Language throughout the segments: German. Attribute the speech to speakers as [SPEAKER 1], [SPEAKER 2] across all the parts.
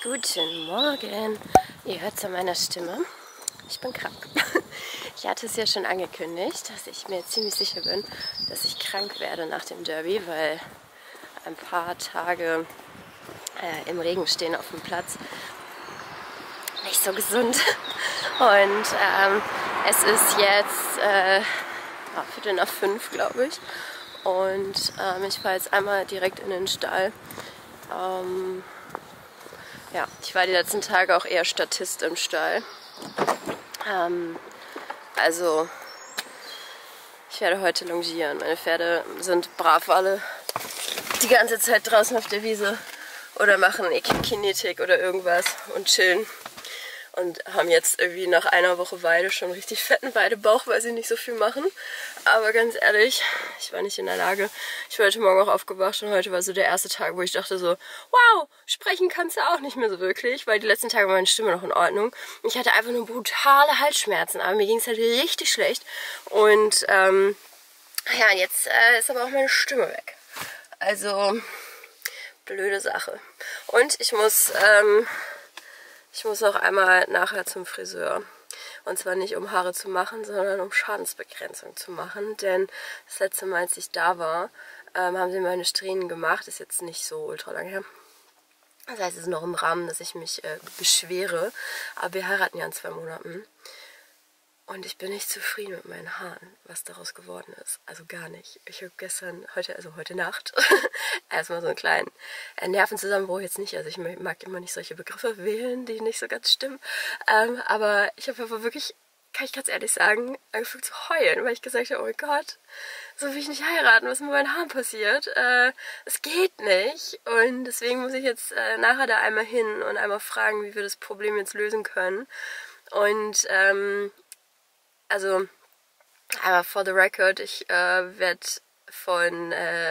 [SPEAKER 1] Guten Morgen. Ihr hört es an meiner Stimme. Ich bin krank. Ich hatte es ja schon angekündigt, dass ich mir ziemlich sicher bin, dass ich krank werde nach dem Derby, weil ein paar Tage im Regen stehen auf dem Platz nicht so gesund. Und es ist jetzt 4:45, glaube ich. Und ich fahre jetzt einmal direkt in den Stall. Ja, ich war die letzten Tage auch eher Statist im Stall. Also, ich werde heute longieren. Meine Pferde sind brav alle die ganze Zeit draußen auf der Wiese oder machen Kinetik oder irgendwas und chillen. Und haben jetzt irgendwie nach einer Woche Weide schon richtig fetten Weidebauch, weil sie nicht so viel machen. Aber ganz ehrlich, ich war nicht in der Lage. Ich bin heute Morgen auch aufgewacht und heute war so der erste Tag, wo ich dachte so, wow, sprechen kannst du auch nicht mehr so wirklich, weil die letzten Tage war meine Stimme noch in Ordnung. Ich hatte einfach nur brutale Halsschmerzen, aber mir ging es halt richtig schlecht. Und ja, jetzt ist aber auch meine Stimme weg. Also, blöde Sache. Und ich muss auch einmal nachher zum Friseur. Und zwar nicht um Haare zu machen, sondern um Schadensbegrenzung zu machen. Denn das letzte Mal, als ich da war, haben sie meine Strähnen gemacht. Ist jetzt nicht so ultra lang her. Das heißt, es ist noch im Rahmen, dass ich mich beschwere. Aber wir heiraten ja in 2 Monaten. Und ich bin nicht zufrieden mit meinen Haaren, was daraus geworden ist. Also gar nicht. Ich habe heute Nacht, erstmal so einen kleinen Nervenzusammenbruch jetzt nicht. Also ich mag immer nicht solche Begriffe wählen, die nicht so ganz stimmen. Aber ich habe aber wirklich, kann ich ganz ehrlich sagen, angefangen zu heulen, weil ich gesagt habe, oh mein Gott, so will ich nicht heiraten, was mit meinen Haaren passiert. Es geht nicht. Und deswegen muss ich jetzt nachher da einmal hin und einmal fragen, wie wir das Problem jetzt lösen können. Und also, aber for the record, ich werde von,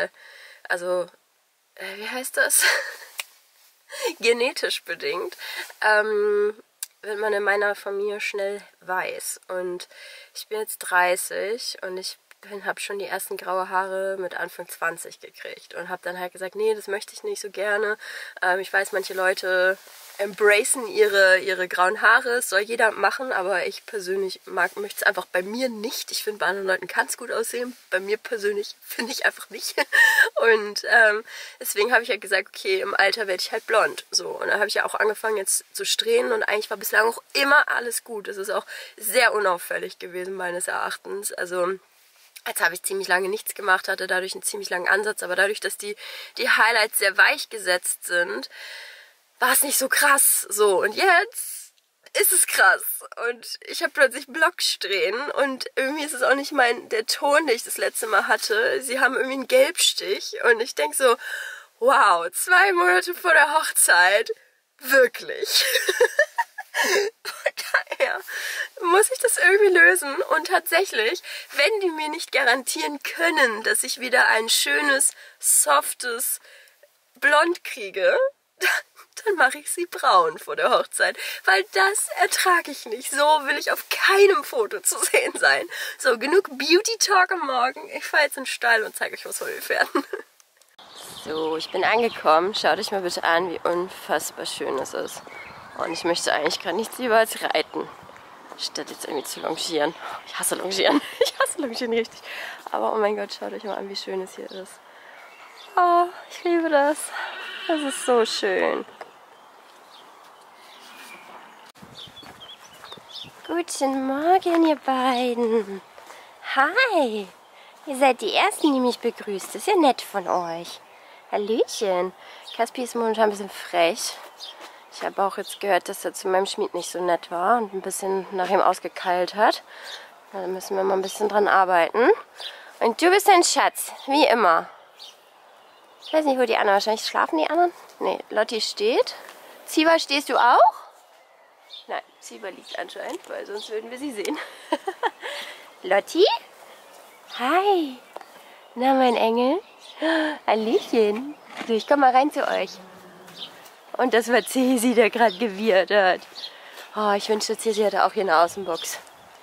[SPEAKER 1] wie heißt das? Genetisch bedingt, wird man in meiner Familie schnell weiß. Und ich bin jetzt 30 und ich habe schon die ersten graue Haare mit Anfang 20 gekriegt und habe dann halt gesagt, nee, das möchte ich nicht so gerne. Ich weiß, manche Leute embracen ihre grauen Haare, das soll jeder machen, aber ich persönlich möchte es einfach bei mir nicht. Ich finde, bei anderen Leuten kann es gut aussehen, bei mir persönlich finde ich einfach nicht. Und deswegen habe ich halt gesagt, okay, im Alter werde ich halt blond. So, und dann habe ich ja auch angefangen jetzt zu strähnen und eigentlich war bislang auch immer alles gut. Es ist auch sehr unauffällig gewesen meines Erachtens. Also jetzt habe ich ziemlich lange nichts gemacht, hatte dadurch einen ziemlich langen Ansatz, aber dadurch, dass die Highlights sehr weich gesetzt sind, war es nicht so krass. So, und jetzt ist es krass. Und ich habe plötzlich Blocksträhnen und irgendwie ist es auch nicht der Ton, den ich das letzte Mal hatte. Sie haben irgendwie einen Gelbstich und ich denke so, wow, 2 Monate vor der Hochzeit, wirklich. Daher muss ich das irgendwie lösen und tatsächlich, wenn die mir nicht garantieren können, dass ich wieder ein schönes, softes Blond kriege, dann mache ich sie braun vor der Hochzeit, weil das ertrage ich nicht. So will ich auf keinem Foto zu sehen sein. So, genug Beauty Talk am Morgen. Ich fahre jetzt in den Stall und zeige euch was von den Pferden. So, ich bin angekommen. Schaut euch mal bitte an, wie unfassbar schön es ist. Und ich möchte eigentlich gerade nichts lieber als reiten, statt jetzt irgendwie zu longieren. Ich hasse longieren. Ich hasse longieren richtig. Aber oh mein Gott, schaut euch mal an, wie schön es hier ist. Oh, ich liebe das. Das ist so schön. Guten Morgen, ihr beiden. Hi. Ihr seid die Ersten, die mich begrüßt. Das ist ja nett von euch. Hallöchen. Caspi ist momentan ein bisschen frech. Ich habe auch jetzt gehört, dass er zu meinem Schmied nicht so nett war und ein bisschen nach ihm ausgekeilt hat. Da müssen wir mal ein bisschen dran arbeiten. Und du bist ein Schatz, wie immer. Ich weiß nicht, wo die anderen, wahrscheinlich schlafen die anderen? Nee, Lotti steht. Ziva, stehst du auch? Nein, Ziva liegt anscheinend, weil sonst würden wir sie sehen. Lotti? Hi. Na, mein Engel? Hallöchen. So, ich komme mal rein zu euch. Und das war Cesi, der gerade gewirrt hat. Oh, ich wünschte, Cesi hätte auch hier eine Außenbox.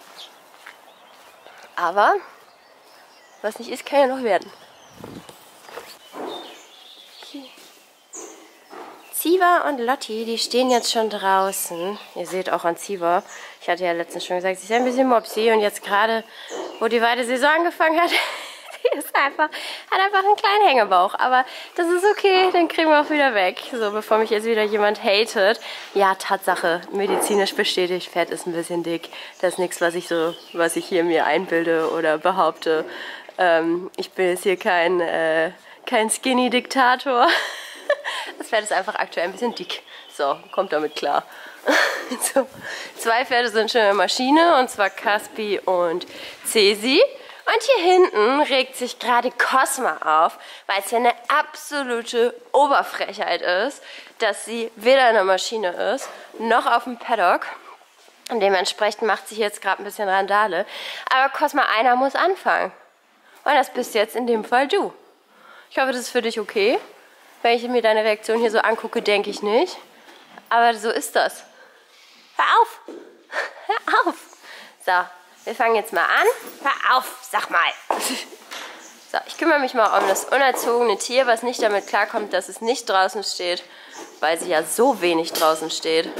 [SPEAKER 1] Aber, was nicht ist, kann ja noch werden. Ziva und Lotti, die stehen jetzt schon draußen. Ihr seht auch an Ziva, ich hatte ja letztens schon gesagt, sie ist ein bisschen mopsy und jetzt gerade, wo die Weidesaison angefangen hat, die hat einfach einen kleinen Hängebauch. Aber das ist okay, den kriegen wir auch wieder weg. So, bevor mich jetzt wieder jemand hatet. Ja, Tatsache, medizinisch bestätigt, Fett ist ein bisschen dick. Das ist nichts, was ich hier mir einbilde oder behaupte. Ich bin jetzt hier kein Skinny-Diktator. Das Pferd ist einfach aktuell ein bisschen dick. So, kommt damit klar. So, 2 Pferde sind schon in der Maschine, und zwar Caspi und Cesi. Und hier hinten regt sich gerade Cosma auf, weil es ja eine absolute Oberfrechheit ist, dass sie weder in der Maschine ist, noch auf dem Paddock. Und dementsprechend macht sich jetzt gerade ein bisschen Randale. Aber Cosma, einer muss anfangen. Und das bist jetzt in dem Fall du. Ich hoffe, das ist für dich okay. Wenn ich mir deine Reaktion hier so angucke, denke ich nicht. Aber so ist das. Hör auf! Hör auf! So, wir fangen jetzt mal an. Hör auf, sag mal! So, ich kümmere mich mal um das unerzogene Tier, was nicht damit klarkommt, dass es nicht draußen steht, weil sie ja so wenig draußen steht.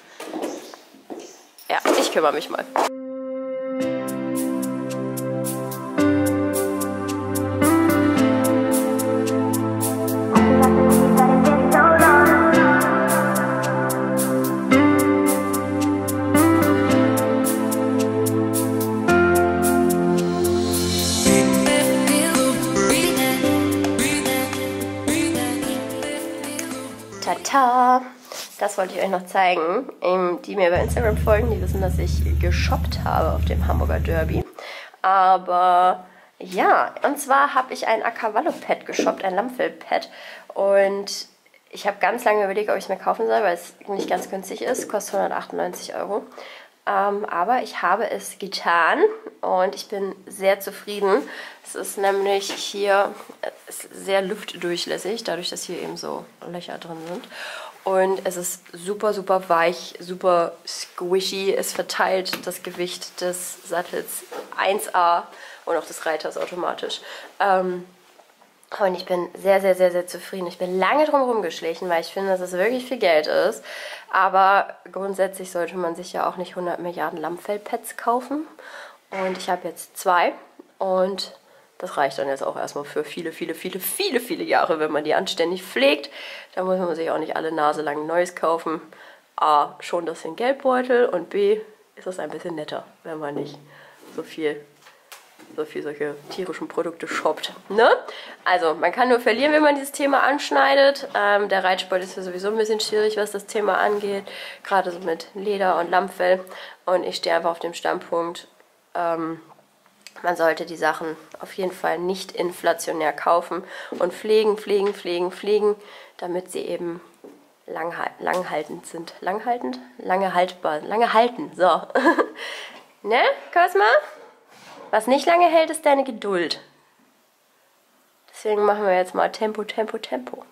[SPEAKER 1] Ja, ich kümmere mich mal. Tata! Das wollte ich euch noch zeigen. Die mir bei Instagram folgen, die wissen, dass ich geshoppt habe auf dem Hamburger Derby. Aber ja, und zwar habe ich ein A-Cavallo-Pad geshoppt, ein Lammfell-Pad. Und ich habe ganz lange überlegt, ob ich es mir kaufen soll, weil es nicht ganz günstig ist. Kostet 198 €. Aber ich habe es getan und ich bin sehr zufrieden. Es ist nämlich hier sehr luftdurchlässig, dadurch, dass hier eben so Löcher drin sind. Und es ist super, super weich, super squishy. Es verteilt das Gewicht des Sattels 1A und auch des Reiters automatisch. Und ich bin sehr, sehr, sehr, sehr zufrieden. Ich bin lange drum rumgeschlichen, weil ich finde, dass es wirklich viel Geld ist. Aber grundsätzlich sollte man sich ja auch nicht 100 Milliarden Lammfell-Pads kaufen. Und ich habe jetzt 2. Und das reicht dann jetzt auch erstmal für viele, viele, viele, viele, viele Jahre, wenn man die anständig pflegt. Da muss man sich auch nicht alle Nase lang ein neues kaufen. A, schon das den Geldbeutel, und B, ist es ein bisschen netter, wenn man nicht so viel solche tierischen Produkte shoppt. Ne? Also, man kann nur verlieren, wenn man dieses Thema anschneidet. Der Reitsport ist ja sowieso ein bisschen schwierig, was das Thema angeht. Gerade so mit Leder und Lammfell. Und ich stehe einfach auf dem Standpunkt, man sollte die Sachen auf jeden Fall nicht inflationär kaufen und pflegen, pflegen, pflegen, pflegen, damit sie eben langhaltend sind. Langhaltend? Lange haltbar. Lange halten. So. Ne, Cosma? Was nicht lange hält, ist deine Geduld. Deswegen machen wir jetzt mal Tempo, Tempo, Tempo.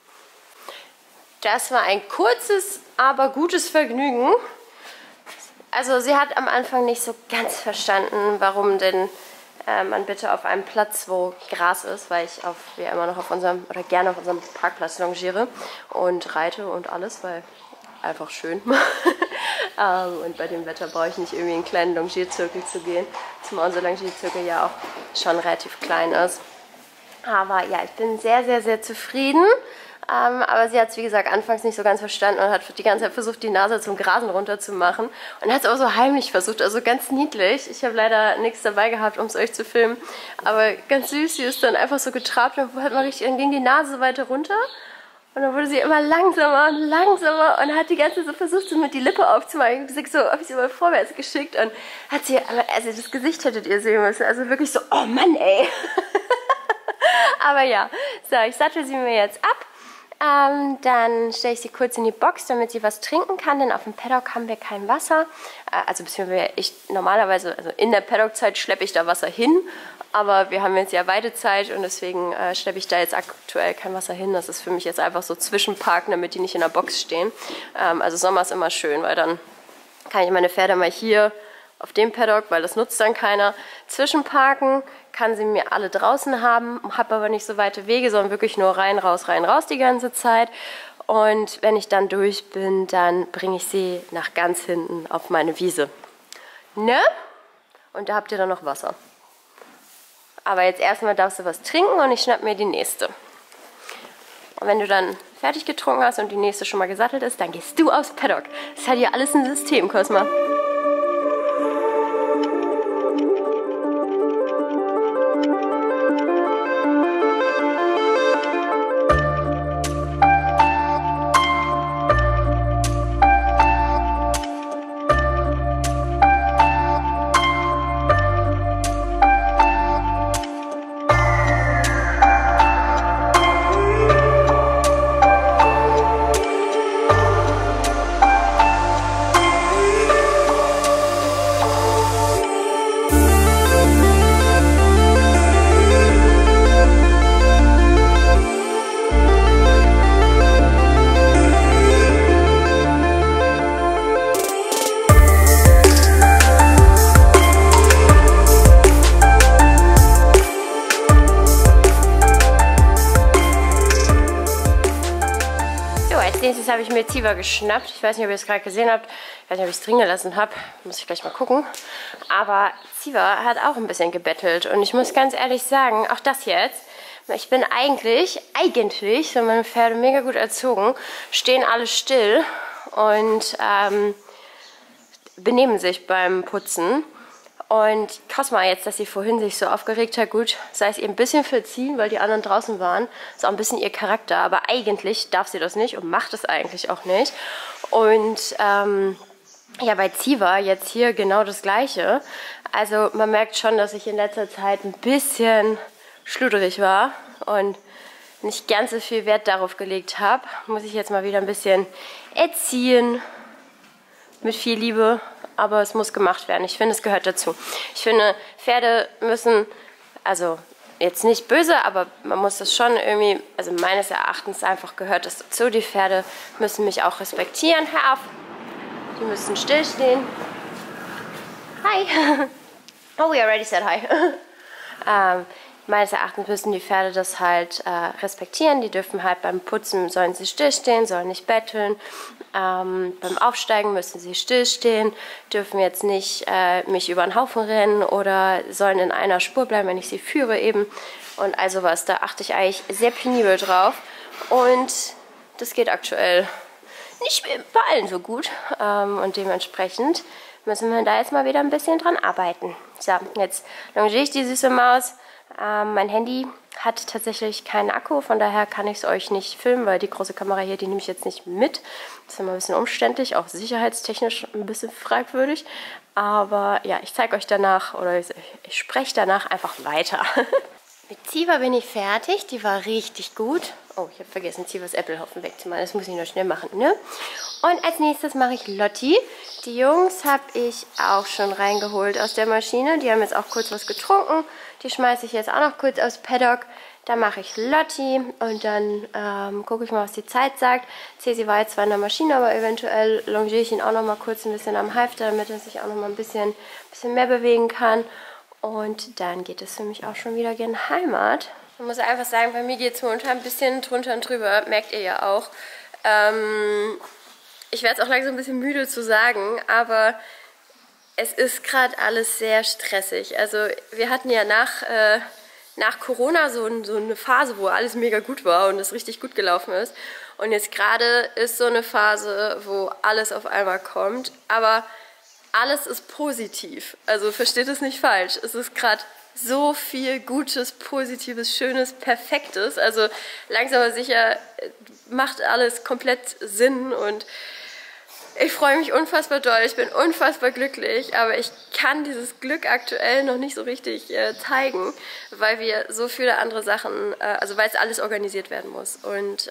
[SPEAKER 1] Das war ein kurzes, aber gutes Vergnügen. Also sie hat am Anfang nicht so ganz verstanden, warum denn man bitte auf einem Platz, wo Gras ist, weil ich ja immer noch gerne auf unserem Parkplatz longiere und reite und alles, weil einfach schön. Und bei dem Wetter brauche ich nicht irgendwie in einen kleinen Longierzirkel zu gehen, zumal unser Longierzirkel ja auch schon relativ klein ist. Aber ja, ich bin sehr, sehr, sehr zufrieden. Aber sie hat es, wie gesagt, anfangs nicht so ganz verstanden und hat die ganze Zeit versucht, die Nase zum Grasen runter zu machen. Und hat es auch so heimlich versucht, also ganz niedlich. Ich habe leider nichts dabei gehabt, um es euch zu filmen. Aber ganz süß, sie ist dann einfach so getrabt und hat mal richtig, dann ging die Nase so weiter runter. Und dann wurde sie immer langsamer und langsamer und hat die ganze Zeit so versucht, so mit die Lippe aufzumachen. So habe ich sie mal vorwärts geschickt und hat sie, also das Gesicht hättet ihr sehen müssen, also wirklich so, oh Mann, ey. Aber ja, so, ich sattel sie mir jetzt ab. Dann stelle ich sie kurz in die Box, damit sie was trinken kann, denn auf dem Paddock haben wir kein Wasser. Also beziehungsweise normalerweise, also in der Paddock-Zeit schleppe ich da Wasser hin, aber wir haben jetzt ja Weidezeit und deswegen schleppe ich da jetzt aktuell kein Wasser hin. Das ist für mich jetzt einfach so Zwischenparken, damit die nicht in der Box stehen. Also Sommer ist immer schön, weil dann kann ich meine Pferde mal hier auf dem Paddock, weil das nutzt dann keiner, zwischenparken, kann sie mir alle draußen haben, habe aber nicht so weite Wege, sondern wirklich nur rein, raus die ganze Zeit. Und wenn ich dann durch bin, dann bringe ich sie nach ganz hinten auf meine Wiese. Ne? Und da habt ihr dann noch Wasser. Aber jetzt erstmal darfst du was trinken und ich schnapp mir die nächste. Und wenn du dann fertig getrunken hast und die nächste schon mal gesattelt ist, dann gehst du aufs Paddock. Das hat hier alles ein System, Cosma. Nächstes habe ich mir Ziva geschnappt. Ich weiß nicht, ob ihr es gerade gesehen habt. Ich weiß nicht, ob ich es drin gelassen habe. Muss ich gleich mal gucken. Aber Ziva hat auch ein bisschen gebettelt. Und ich muss ganz ehrlich sagen, auch das jetzt. Ich bin eigentlich sind meine Pferde mega gut erzogen. Stehen alle still und benehmen sich beim Putzen. Und Cosma jetzt, dass sie vorhin sich so aufgeregt hat, gut, sei es ihr ein bisschen verziehen, weil die anderen draußen waren. Ist auch ein bisschen ihr Charakter, aber eigentlich darf sie das nicht und macht es eigentlich auch nicht. Und ja, bei Ziva jetzt hier genau das Gleiche. Also man merkt schon, dass ich in letzter Zeit ein bisschen schludrig war und nicht ganz so viel Wert darauf gelegt habe. Muss ich jetzt mal wieder ein bisschen erziehen mit viel Liebe. Aber es muss gemacht werden. Ich finde, es gehört dazu. Ich finde, Pferde müssen, also jetzt nicht böse, aber man muss das schon irgendwie, also meines Erachtens einfach gehört das dazu. Die Pferde müssen mich auch respektieren, Herr Aff. Die müssen stillstehen. Hi. Oh, we already said hi. Meines Erachtens müssen die Pferde das halt respektieren. Die dürfen halt beim Putzen, sollen sie stillstehen, sollen nicht betteln. Beim Aufsteigen müssen sie stillstehen, dürfen jetzt nicht mich über den Haufen rennen oder sollen in einer Spur bleiben, wenn ich sie führe eben. Und all sowas, da achte ich eigentlich sehr penibel drauf. Und das geht aktuell nicht bei allen so gut. Und dementsprechend müssen wir da jetzt mal wieder ein bisschen dran arbeiten. So, jetzt longiere ich die süße Maus. Mein Handy hat tatsächlich keinen Akku, von daher kann ich es euch nicht filmen, weil die große Kamera hier, die nehme ich jetzt nicht mit. Das ist immer ein bisschen umständlich, auch sicherheitstechnisch ein bisschen fragwürdig. Aber ja, ich zeige euch danach, oder ich spreche danach einfach weiter. Mit Ziva bin ich fertig, die war richtig gut. Oh, ich habe vergessen, Zivas Äpfelhaufen wegzumachen, das muss ich noch schnell machen, ne? Und als nächstes mache ich Lotti. Die Jungs habe ich auch schon reingeholt aus der Maschine. Die haben jetzt auch kurz was getrunken. Die schmeiße ich jetzt auch noch kurz aufs Paddock. Dann mache ich Lotti und dann gucke ich mal, was die Zeit sagt. Cesi war jetzt zwar in der Maschine, aber eventuell longiere ich ihn auch noch mal kurz ein bisschen am Halfter, damit er sich auch noch mal ein bisschen mehr bewegen kann. Und dann geht es für mich auch schon wieder gen Heimat. Ich muss einfach sagen, bei mir geht es momentan ein bisschen drunter und drüber, merkt ihr ja auch. Ich werde es auch langsam ein bisschen müde zu sagen, aber es ist gerade alles sehr stressig. Also wir hatten ja nach Corona so eine Phase, wo alles mega gut war und es richtig gut gelaufen ist. Und jetzt gerade ist so eine Phase, wo alles auf einmal kommt, aber alles ist positiv. Also versteht es nicht falsch. Es ist gerade so viel Gutes, Positives, Schönes, Perfektes. Also langsam aber sicher macht alles komplett Sinn und ich freue mich unfassbar doll, ich bin unfassbar glücklich, aber ich kann dieses Glück aktuell noch nicht so richtig zeigen, weil wir so viele andere Sachen, also weil es alles organisiert werden muss. Und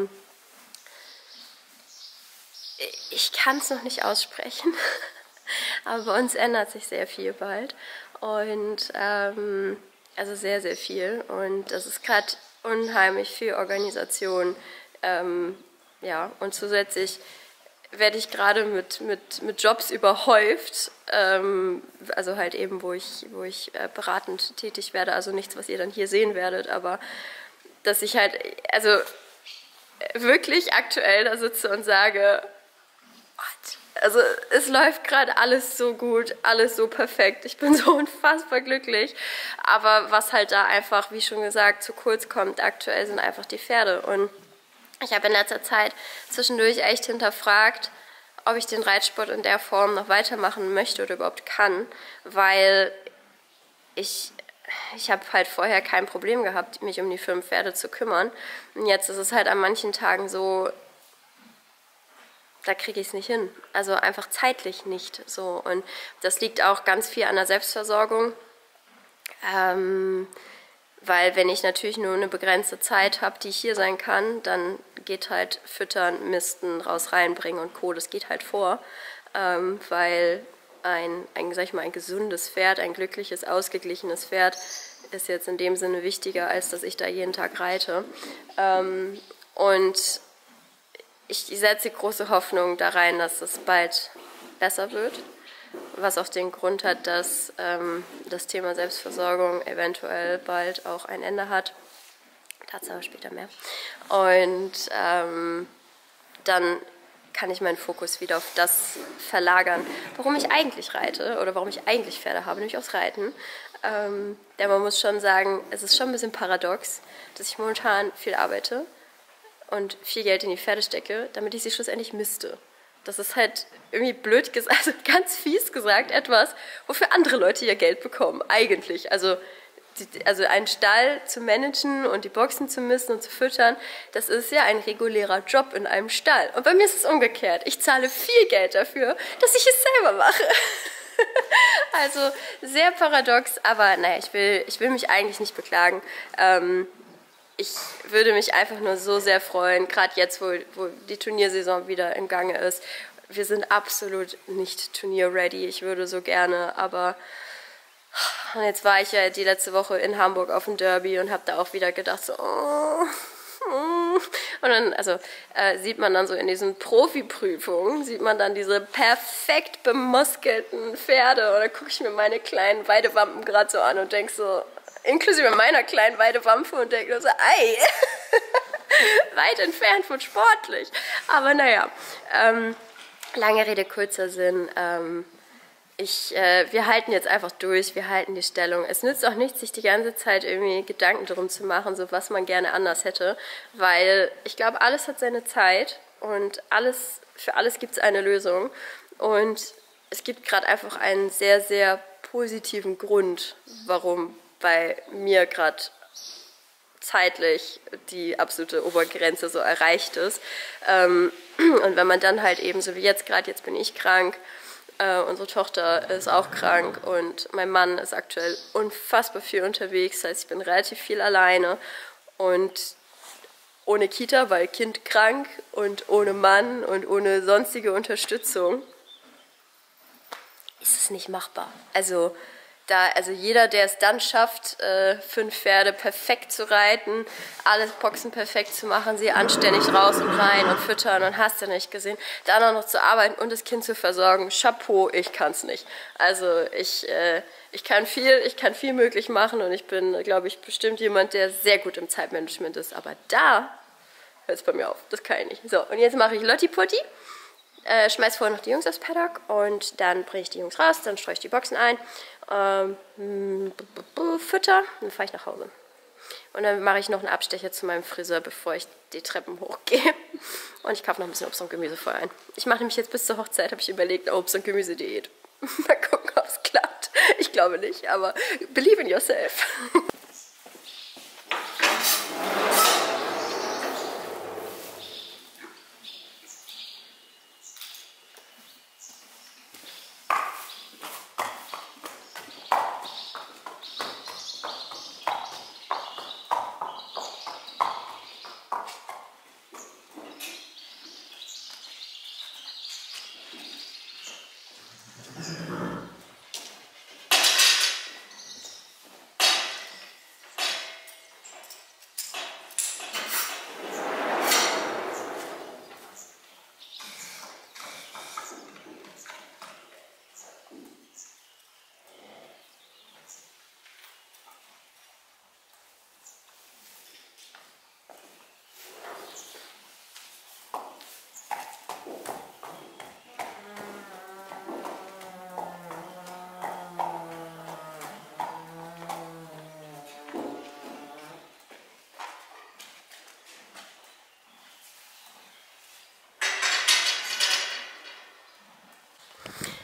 [SPEAKER 1] ich kann es noch nicht aussprechen, aber bei uns ändert sich sehr viel bald. Und also sehr, sehr viel. Und das ist gerade unheimlich viel Organisation. Ja, und zusätzlich werde ich gerade mit Jobs überhäuft, also halt eben, wo ich beratend tätig werde, also nichts, was ihr dann hier sehen werdet, aber dass ich halt, also wirklich aktuell da sitze und sage, what? Also es läuft gerade alles so gut, alles so perfekt. Ich bin so unfassbar glücklich. Aber was halt da einfach, wie schon gesagt, zu kurz kommt aktuell, sind einfach die Pferde. Und ich habe in letzter Zeit zwischendurch echt hinterfragt, ob ich den Reitsport in der Form noch weitermachen möchte oder überhaupt kann, weil ich habe halt vorher kein Problem gehabt, mich um die 5 Pferde zu kümmern. Und jetzt ist es halt an manchen Tagen so, da kriege ich es nicht hin. Also einfach zeitlich nicht so. Und das liegt auch ganz viel an der Selbstversorgung. Weil wenn ich natürlich nur eine begrenzte Zeit habe, die ich hier sein kann, dann geht halt Füttern, Misten, raus reinbringen und Co., das geht halt vor. Weil sag ich mal, ein gesundes Pferd, ein glückliches, ausgeglichenes Pferd ist jetzt in dem Sinne wichtiger, als dass ich da jeden Tag reite. Und ich setze große Hoffnung da rein, dass es bald besser wird. Was auch den Grund hat, dass das Thema Selbstversorgung eventuell bald auch ein Ende hat. Dazu aber später mehr. Und dann kann ich meinen Fokus wieder auf das verlagern, warum ich eigentlich reite oder warum ich eigentlich Pferde habe, nämlich aufs Reiten. Denn man muss schon sagen, es ist schon ein bisschen paradox, dass ich momentan viel arbeite und viel Geld in die Pferde stecke, damit ich sie schlussendlich misste. Das ist halt irgendwie blöd gesagt, also ganz fies gesagt, etwas, wofür andere Leute ihr Geld bekommen, eigentlich. Also einen Stall zu managen und die Boxen zu misten und zu füttern, das ist ja ein regulärer Job in einem Stall. Und bei mir ist es umgekehrt. Ich zahle viel Geld dafür, dass ich es selber mache. Also sehr paradox, aber naja, ich will mich eigentlich nicht beklagen. Ich würde mich einfach nur so sehr freuen, gerade jetzt, wo die Turniersaison wieder im Gange ist. Wir sind absolut nicht turnierready. Ich würde so gerne, aber und jetzt war ich ja die letzte Woche in Hamburg auf dem Derby und habe da auch wieder gedacht, so, und dann sieht man dann so in diesen Profiprüfungen, sieht man dann diese perfekt bemuskelten Pferde und dann gucke ich mir meine kleinen Weidewampen gerade so an und denke so, inklusive meiner kleinen Weidewampe und denke so, ei, weit entfernt von sportlich. Aber naja, lange Rede, kurzer Sinn, wir halten jetzt einfach durch, wir halten die Stellung. Es nützt auch nichts, sich die ganze Zeit irgendwie Gedanken darum zu machen, so was man gerne anders hätte, weil ich glaube, alles hat seine Zeit und für alles gibt es eine Lösung und es gibt gerade einfach einen sehr, sehr positiven Grund, warum bei mir gerade zeitlich die absolute Obergrenze so erreicht ist. Und wenn man dann halt eben, so wie jetzt gerade, jetzt bin ich krank, unsere Tochter ist auch krank und mein Mann ist aktuell unfassbar viel unterwegs. Das heißt, ich bin relativ viel alleine und ohne Kita, weil Kind krank und ohne Mann und ohne sonstige Unterstützung ist es nicht machbar. Also jeder, der es dann schafft, 5 Pferde perfekt zu reiten, alle Boxen perfekt zu machen, sie anständig raus und rein und füttern und hast du nicht gesehen, dann auch noch zu arbeiten und das Kind zu versorgen, Chapeau, ich kann es nicht. Also ich kann viel möglich machen und ich bin, glaube ich, bestimmt jemand, der sehr gut im Zeitmanagement ist, aber da hört es bei mir auf, das kann ich nicht. So, und jetzt mache ich Lotti Potti. Schmeiß vorher noch die Jungs aufs Paddock und dann bringe ich die Jungs raus, dann streue ich die Boxen ein, Fütter, dann fahre ich nach Hause. Und dann mache ich noch einen Abstecher zu meinem Friseur, bevor ich die Treppen hochgehe. Und ich kaufe noch ein bisschen Obst und Gemüse vorher ein. Ich mache nämlich jetzt bis zur Hochzeit, habe ich überlegt, Obst- und Gemüse-Diät. Mal gucken, ob es klappt. Ich glaube nicht, aber believe in yourself.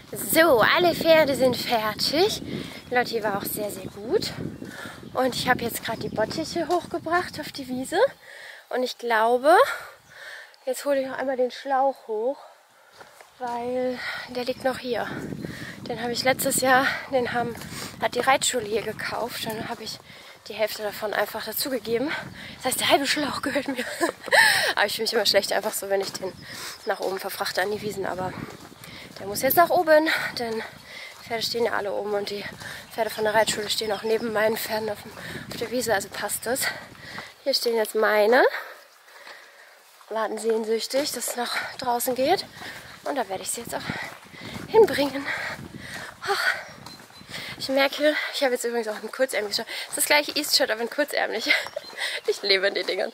[SPEAKER 1] So, alle Pferde sind fertig. Lotti war auch sehr, sehr gut. Und ich habe jetzt gerade die Bottiche hochgebracht auf die Wiese. Und ich glaube, jetzt hole ich noch einmal den Schlauch hoch, weil der liegt noch hier. Den habe ich letztes Jahr, hat die Reitschule hier gekauft. Und dann habe ich die Hälfte davon einfach dazugegeben. Das heißt, der halbe Schlauch gehört mir. Aber ich fühle mich immer schlecht, einfach so, wenn ich den nach oben verfrachte an die Wiesen. Aber der muss jetzt nach oben, denn Pferde stehen ja alle oben und die Pferde von der Reitschule stehen auch neben meinen Pferden auf der Wiese, also passt das. Hier stehen jetzt meine, warten sehnsüchtig, dass es nach draußen geht und da werde ich sie jetzt auch hinbringen. Ach, ich merke, ich habe jetzt übrigens auch ein kurzärmliches Shirt. Das ist das gleiche East-Shirt, aber ein kurzärmlich. Ich lebe in den Dingern.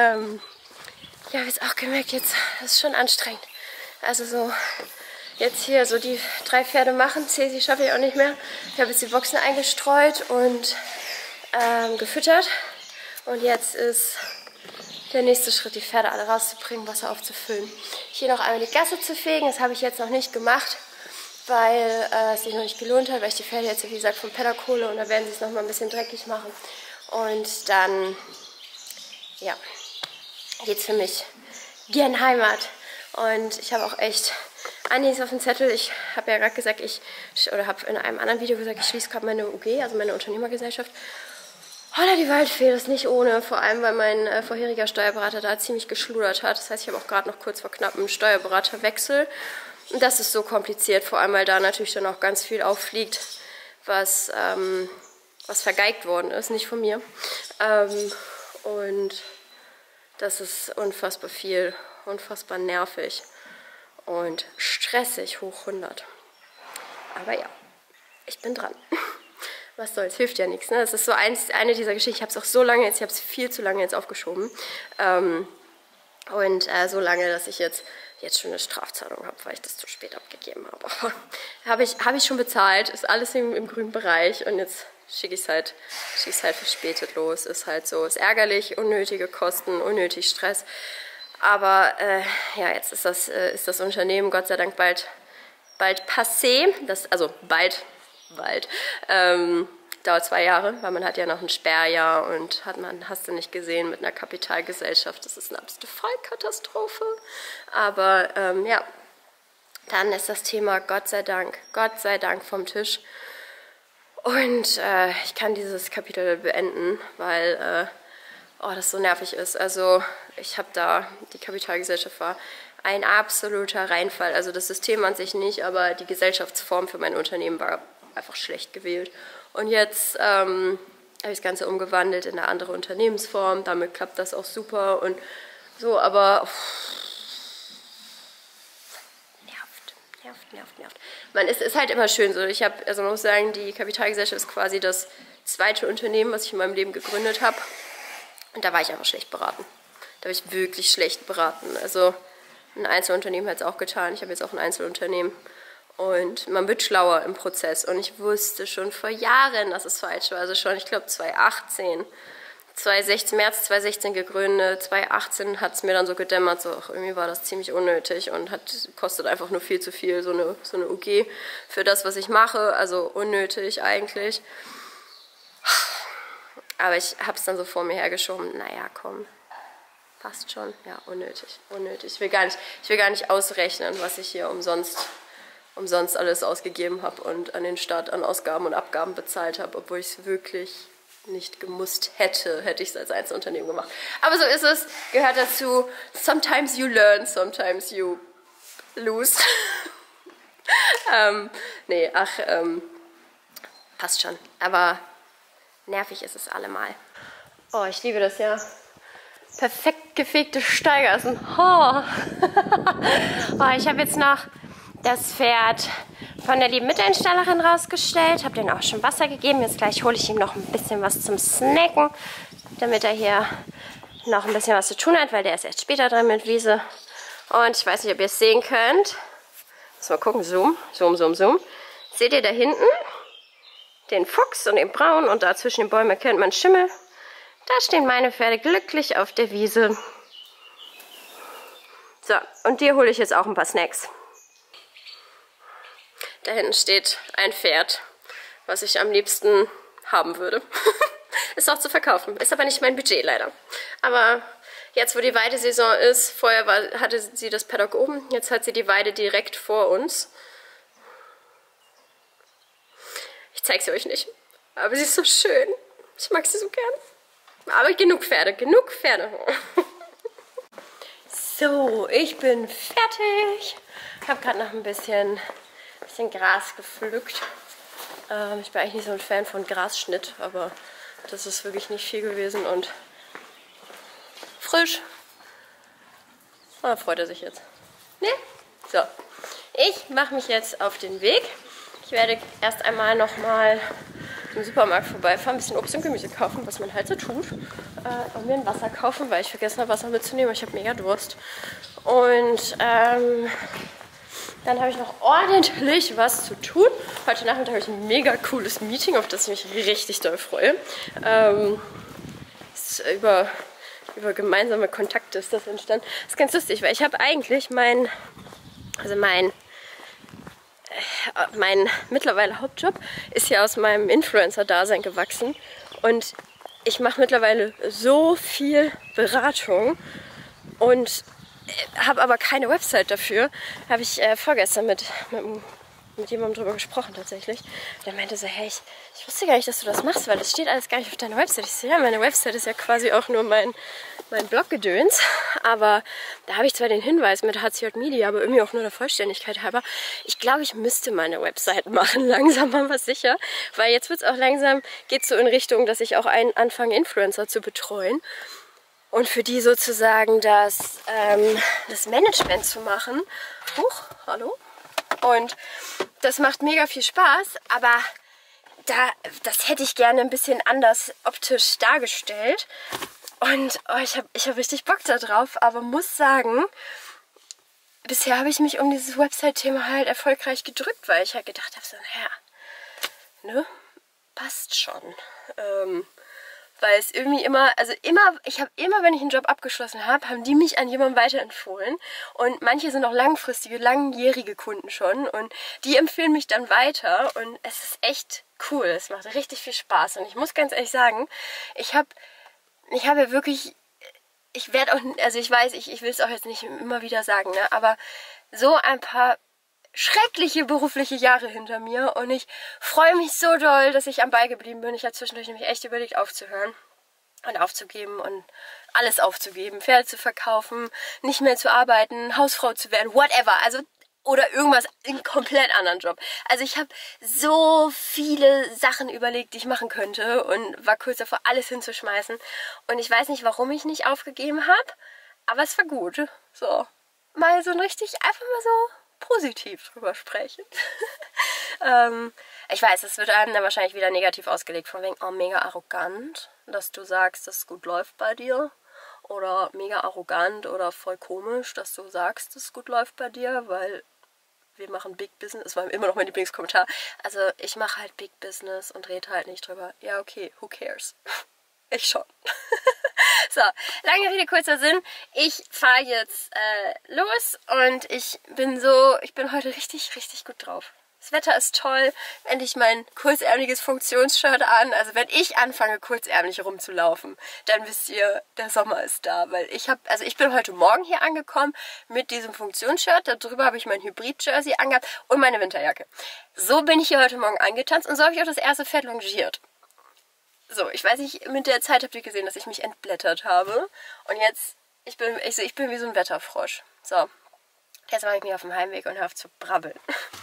[SPEAKER 1] Ich habe jetzt auch gemerkt, jetzt das ist schon anstrengend. Also so jetzt hier so die 3 Pferde machen, Cesi schaffe ich auch nicht mehr. Ich habe jetzt die Boxen eingestreut und gefüttert. Und jetzt ist der nächste Schritt, die Pferde alle rauszubringen, Wasser aufzufüllen. Hier noch einmal die Gasse zu fegen, das habe ich jetzt noch nicht gemacht, weil es sich noch nicht gelohnt hat, weil ich die Pferde jetzt, wie gesagt, vom Paddock hole und da werden sie es noch mal ein bisschen dreckig machen. Und dann, ja, geht's für mich gern Heimat. Und ich habe auch echt einiges auf dem Zettel. Ich habe ja gerade gesagt, habe in einem anderen Video gesagt, ich schließe gerade meine UG, also meine Unternehmergesellschaft. Holla die Waldfee, das ist nicht ohne, vor allem weil mein vorheriger Steuerberater da ziemlich geschludert hat. Das heißt, ich habe auch gerade noch kurz vor knapp einen Steuerberaterwechsel. Und das ist so kompliziert, vor allem weil da natürlich dann auch ganz viel auffliegt, was vergeigt worden ist, nicht von mir. Und das ist unfassbar viel, unfassbar nervig und stressig hoch 100. Aber ja, ich bin dran. Was soll's, hilft ja nichts. Ne? Das ist so eine dieser Geschichten. Ich habe es auch so lange jetzt, ich habe es viel zu lange jetzt aufgeschoben. So lange, dass ich jetzt schon eine Strafzahlung habe, weil ich das zu spät abgegeben habe. Aber habe ich schon bezahlt, ist alles im grünen Bereich und jetzt schicke ich es halt verspätet los. Ist halt so, ist ärgerlich, unnötige Kosten, unnötig Stress. Aber ja, jetzt ist das Unternehmen Gott sei Dank bald passé. Bald. Dauert 2 Jahre, weil man hat ja noch ein Sperrjahr und hast du nicht gesehen, mit einer Kapitalgesellschaft. Das ist eine absolute Vollkatastrophe. Aber ja, dann ist das Thema Gott sei Dank vom Tisch. Und ich kann dieses Kapitel beenden, weil das so nervig ist. Also ich habe die Kapitalgesellschaft war ein absoluter Reinfall. Also das System an sich nicht, aber die Gesellschaftsform für mein Unternehmen war einfach schlecht gewählt. Und jetzt habe ich das Ganze umgewandelt in eine andere Unternehmensform. Damit klappt das auch super und so, aber nervt. Es ist halt immer schön so. Man muss sagen, die Kapitalgesellschaft ist quasi das zweite Unternehmen, was ich in meinem Leben gegründet habe. Und da war ich einfach schlecht beraten. Da habe ich wirklich schlecht beraten. Also ein Einzelunternehmen hat es auch getan. Ich habe jetzt auch ein Einzelunternehmen. Und man wird schlauer im Prozess. Und ich wusste schon vor Jahren, dass es falsch war. Also schon, ich glaube, 2018. März 2016 gegründet. 2018 hat es mir dann so gedämmert, so irgendwie war das ziemlich unnötig und kostet einfach nur viel zu viel, so eine UG für das, was ich mache. Also unnötig eigentlich. Aber ich habe es dann so vor mir hergeschoben. Naja, komm, passt schon. Ja, unnötig. Ich will gar nicht ausrechnen, was ich hier umsonst alles ausgegeben habe und an den Staat an Ausgaben und Abgaben bezahlt habe, obwohl ich es wirklich nicht gemusst hätte ich es als Einzelunternehmen gemacht. Aber so ist es, gehört dazu. Sometimes you learn, sometimes you lose. Passt schon. Aber nervig ist es allemal. Oh, ich liebe das ja. Perfekt gefegte Steigassen. Oh. Ich habe jetzt noch das Pferd von der lieben Mittelstellerin rausgestellt. Habe den auch schon Wasser gegeben. Jetzt gleich hole ich ihm noch ein bisschen was zum Snacken, damit er hier noch ein bisschen was zu tun hat, weil der ist erst später dran mit Wiese. Und ich weiß nicht, ob ihr es sehen könnt. Mal gucken, Zoom. Seht ihr da hinten den Fuchs und den Braun und da zwischen den Bäumen erkennt man Schimmel. Da stehen meine Pferde glücklich auf der Wiese. So, und dir hole ich jetzt auch ein paar Snacks. Da hinten steht ein Pferd, was ich am liebsten haben würde. Ist auch zu verkaufen, ist aber nicht mein Budget leider. Aber jetzt, wo die Weidesaison ist, vorher hatte sie das Paddock oben, jetzt hat sie die Weide direkt vor uns. Ich zeige sie euch nicht, aber sie ist so schön. Ich mag sie so gern. Aber genug Pferde, genug Pferde. So, ich bin fertig. Ich habe gerade noch ein bisschen Gras gepflückt. Ich bin eigentlich nicht so ein Fan von Grasschnitt, aber das ist wirklich nicht viel gewesen und frisch. Da freut er sich jetzt. Ne? So, ich mache mich jetzt auf den Weg. Ich werde erst einmal nochmal im Supermarkt vorbeifahren, ein bisschen Obst und Gemüse kaufen, was man halt so tut. Und mir ein Wasser kaufen, weil ich vergessen habe, Wasser mitzunehmen. Ich habe mega Durst. Und dann habe ich noch ordentlich was zu tun. Heute Nachmittag habe ich ein mega cooles Meeting, auf das ich mich richtig doll freue. Über gemeinsame Kontakte ist das entstanden. Das ist ganz lustig, weil ich habe eigentlich mein mittlerweile Hauptjob ist ja aus meinem Influencer-Dasein gewachsen. Und ich mache mittlerweile so viel Beratung und habe aber keine Website dafür. Habe ich vorgestern mit jemandem drüber gesprochen tatsächlich. Der meinte so, hey, ich wusste gar nicht, dass du das machst, weil das steht alles gar nicht auf deiner Website. Ich so, ja, meine Website ist ja quasi auch nur mein Blog-Gedöns. Aber da habe ich zwar den Hinweis mit HCJ Media, aber irgendwie auch nur der Vollständigkeit halber. Ich glaube, ich müsste meine Website machen, langsam aber sicher. Weil jetzt wird es auch langsam, geht so in Richtung, dass ich auch anfange, Influencer zu betreuen. Und für die sozusagen das Management zu machen. Huch, hallo? Und das macht mega viel Spaß, aber das hätte ich gerne ein bisschen anders optisch dargestellt. Und ich hab richtig Bock da drauf, aber muss sagen, bisher habe ich mich um dieses Website-Thema halt erfolgreich gedrückt, weil ich halt gedacht habe, so, naja, ne, passt schon. Weil es irgendwie ich habe immer, wenn ich einen Job abgeschlossen habe, haben die mich an jemanden weiterempfohlen. Und manche sind auch langfristige, langjährige Kunden schon. Und die empfehlen mich dann weiter. Und es ist echt cool. Es macht richtig viel Spaß. Und ich muss ganz ehrlich sagen, ich habe ja wirklich, ich werde auch, also ich weiß, ich will es auch jetzt nicht immer wieder sagen, ne, aber so ein paar schreckliche berufliche Jahre hinter mir und ich freue mich so doll, dass ich am Ball geblieben bin. Ich habe zwischendurch nämlich echt überlegt aufzuhören und aufzugeben und alles aufzugeben, Pferde zu verkaufen, nicht mehr zu arbeiten, Hausfrau zu werden, whatever, also oder irgendwas, einen komplett anderen Job. Also ich habe so viele Sachen überlegt, die ich machen könnte und war kurz davor, alles hinzuschmeißen und ich weiß nicht, warum ich nicht aufgegeben habe, aber es war gut. So, mal so richtig, einfach mal so positiv drüber sprechen. Ich weiß, es wird einem dann wahrscheinlich wieder negativ ausgelegt, von wegen, oh, mega arrogant, dass du sagst, dass es gut läuft bei dir. Oder mega arrogant oder voll komisch, dass du sagst, dass es gut läuft bei dir, weil wir machen Big Business. Das war immer noch mein Lieblingskommentar. Also ich mache halt Big Business und rede halt nicht drüber. Ja, okay, who cares? Ich schon. So, lange Rede, kurzer Sinn. Ich fahre jetzt los und ich bin heute richtig, richtig gut drauf. Das Wetter ist toll. Endlich mein kurzärmeliges Funktionsshirt an. Also wenn ich anfange, kurzärmlich rumzulaufen, dann wisst ihr, der Sommer ist da. Weil ich bin heute Morgen hier angekommen mit diesem Funktionsshirt. Darüber habe ich mein Hybrid-Jersey angehabt und meine Winterjacke. So bin ich hier heute Morgen angetanzt und so habe ich auch das erste Pferd longiert. So, ich weiß nicht, mit der Zeit habt ihr gesehen, dass ich mich entblättert habe. Und jetzt, ich bin wie so ein Wetterfrosch. So, jetzt mache ich mich auf dem Heimweg und hör auf zu brabbeln.